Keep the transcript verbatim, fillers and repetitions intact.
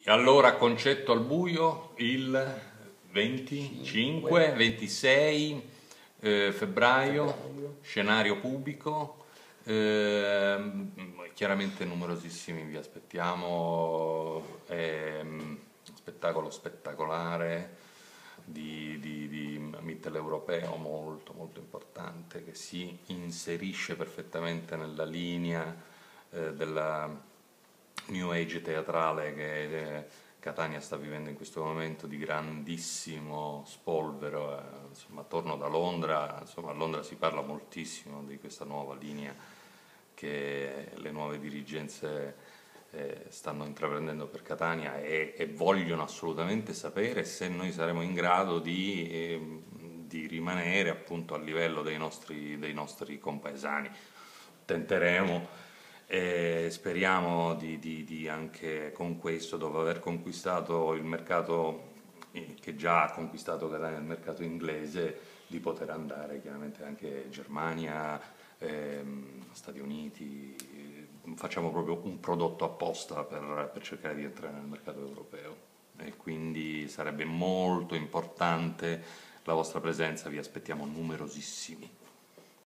E allora Concetto al buio il venticinque, ventisei eh, febbraio, scenario pubblico, ehm, chiaramente numerosissimi vi aspettiamo, è un spettacolo spettacolare di, di, di mitteleuropeo molto molto importante che si inserisce perfettamente nella linea eh, della New Age teatrale che eh, Catania sta vivendo in questo momento di grandissimo spolvero, eh, insomma, torno da Londra, insomma, a Londra si parla moltissimo di questa nuova linea che le nuove dirigenze eh, stanno intraprendendo per Catania e, e vogliono assolutamente sapere se noi saremo in grado di, eh, di rimanere appunto a livello dei nostri, dei nostri compaesani. Tenteremo e speriamo di, di- di anche con questo, dopo aver conquistato il mercato eh, che già ha conquistato Catania, il mercato inglese, di poter andare chiaramente anche in Germania, ehm, Stati Uniti. Facciamo proprio un prodotto apposta per, per cercare di entrare nel mercato europeo e quindi sarebbe molto importante la vostra presenza, vi aspettiamo numerosissimi.